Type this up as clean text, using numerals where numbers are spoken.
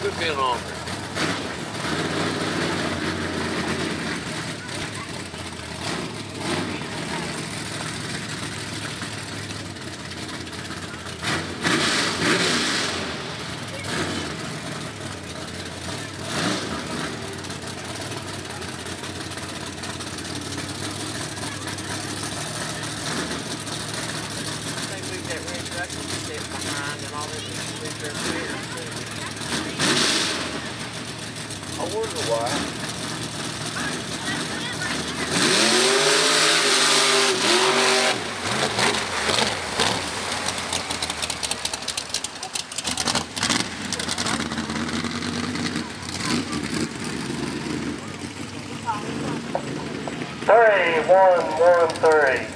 Quit being on there. I wonder why. Three, 1, 1, 3.